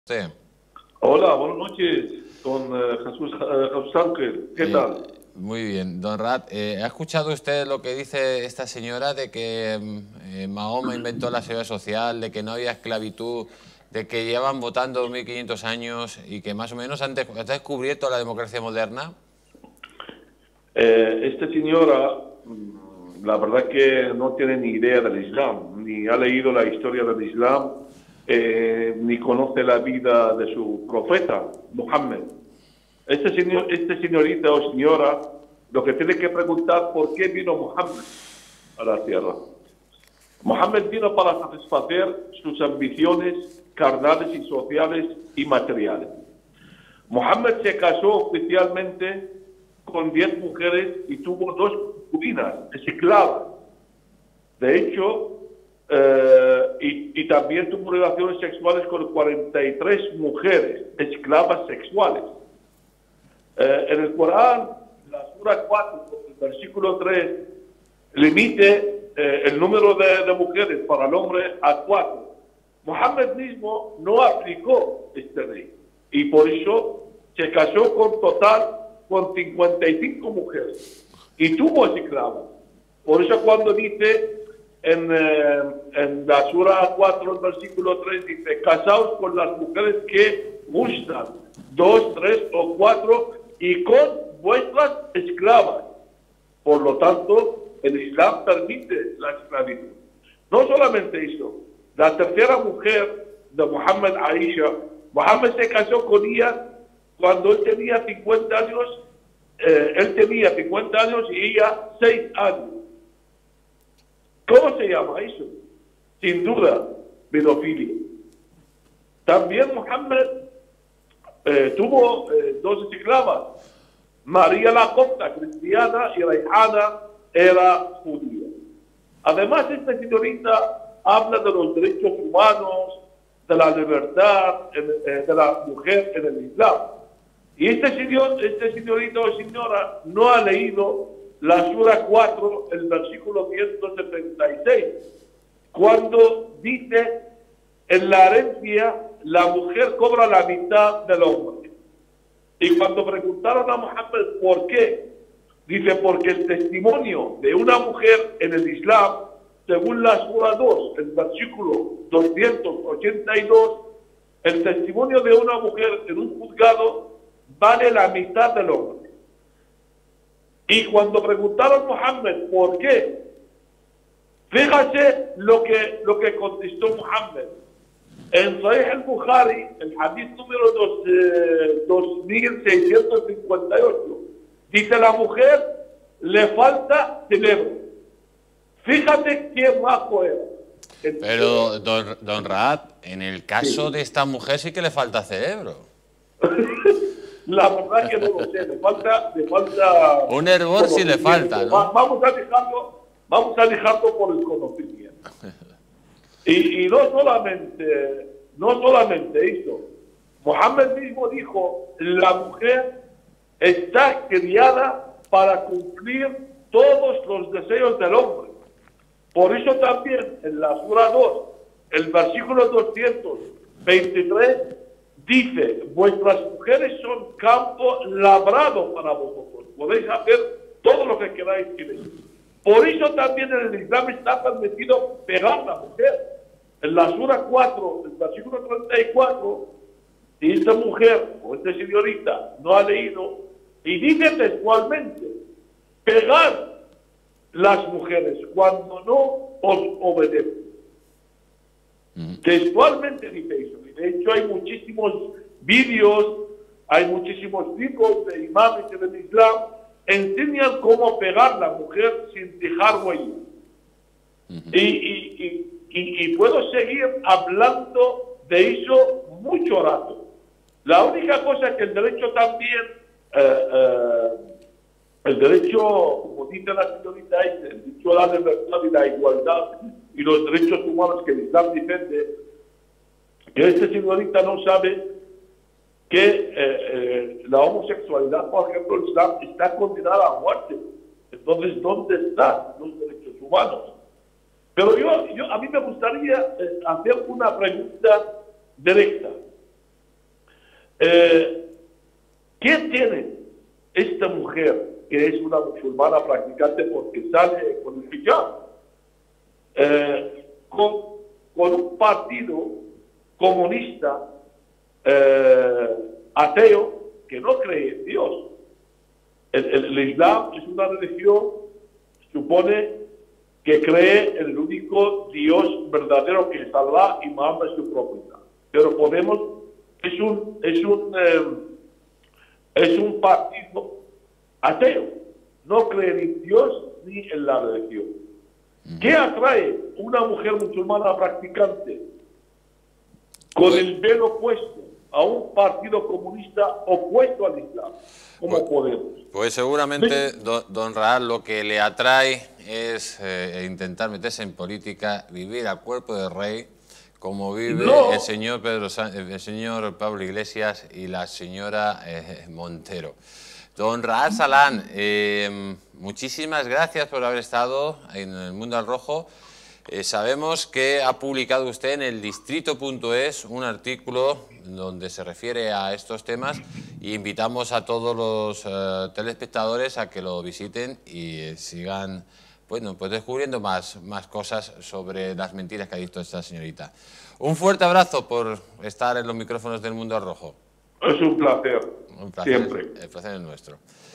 Sí. Hola, buenas noches, con Jesús Ángel. ¿Qué tal? Muy bien, don Rat. ¿Ha escuchado usted lo que dice esta señora de que Mahoma inventó la seguridad social, de que no había esclavitud, de que llevan votando 1500 años y que más o menos han descubierto la democracia moderna? Esta señora, la verdad que no tiene ni idea del Islam, ni ha leído la historia del Islam, ni conoce la vida de su profeta, Muhammad. Esta señorita o señora, lo que tiene que preguntar por qué vino Muhammad a la tierra. Muhammad vino para satisfacer sus ambiciones carnales y sociales y materiales. Muhammad se casó oficialmente con 10 mujeres y tuvo 2 concubinas, esclavas. De hecho, y también tuvo relaciones sexuales con 43 mujeres, esclavas sexuales. En el Corán, la sura 4, el versículo 3, limite el número de mujeres para el hombre a 4. Muhammad mismo no aplicó esta ley y por eso se casó con 55 mujeres y tuvo esclavos. Por eso cuando dice en la sura 4, el versículo 3, dice, casaos con las mujeres que gustan, 2, 3 o 4 y con vuestras esclavas. Por lo tanto, el Islam permite la esclavitud. No solamente eso, la tercera mujer de Muhammad, Aisha, Muhammad se casó con ella cuando él tenía 50 años, y ella 6 años. ¿Cómo se llama eso? Sin duda, pedofilia. También Muhammad tuvo 2 esclavas. María la Copta, cristiana, y Rayhana era judía. Además, esta señorita habla de los derechos humanos, de la libertad de la mujer en el Islam. Y este señorita o señora no ha leído la sura 4, el versículo 176, cuando dice, en la herencia la mujer cobra la mitad del hombre. Y cuando preguntaron a Muhammad por qué, dice, porque el testimonio de una mujer en el Islam, según la sura 2, el versículo 282, el testimonio de una mujer en un juzgado vale la mitad del hombre. Y cuando preguntaron a Muhammad por qué, fíjate lo que contestó Muhammad. En Sahih al-Bukhari, el hadith número 2658, dice, la mujer le falta cerebro. Fíjate qué majo era. Pero, don Raad, en el caso de esta mujer sí que le falta cerebro. La verdad que no lo sé, le falta un hervor sí le falta, ¿no? Vamos a dejarlo por el conocimiento. Y no solamente eso. Muhammad mismo dijo, la mujer está criada para cumplir todos los deseos del hombre. Por eso también en la sura 2, el versículo 223, dice, vuestras mujeres son campo labrado para vosotros. Podéis hacer todo lo que queráis en ellos. Por eso también en el Islam está permitido pegar a la mujer. En la sura 4, el versículo 34, si esta mujer o esta señorita no ha leído, y dice textualmente, pegar las mujeres cuando no os obedecen. Textualmente dice eso. Y de hecho hay muchísimos vídeos, hay muchísimos libros de imames del Islam enseñan cómo pegar a la mujer sin dejar huella. Y puedo seguir hablando de eso mucho rato. La única cosa que el derecho también, el derecho, como dice la señorita, el derecho a la libertad y la igualdad y los derechos humanos que el Islam defiende, que esta señorita no sabe que la homosexualidad, por ejemplo, el Islam está condenada a muerte. Entonces, ¿dónde están los derechos humanos? Pero a mí me gustaría hacer una pregunta directa. ¿Qué tiene esta mujer que es una musulmana practicante porque sale con el hijab? Con un partido comunista ateo que no cree en Dios. El Islam es una religión, supone, que cree en el único Dios verdadero que es Allah y Mahoma es su profeta. Pero Podemos es un partido ateo, no cree ni en Dios ni en la religión. ¿Qué atrae una mujer musulmana practicante con el velo puesto a un partido comunista opuesto al Islam, como Podemos? Pues seguramente, don Raal, lo que le atrae es intentar meterse en política, vivir a cuerpo de rey, como vive el señor Pablo Iglesias y la señora Montero. Don Raal Salán, muchísimas gracias por haber estado en El Mundo al Rojo. Sabemos que ha publicado usted en el Distrito.es un artículo donde se refiere a estos temas y invitamos a todos los telespectadores a que lo visiten y sigan, bueno, pues descubriendo más cosas sobre las mentiras que ha dicho esta señorita. Un fuerte abrazo por estar en los micrófonos del Mundo al Rojo. Es un placer. Un placer. Siempre. El placer es nuestro.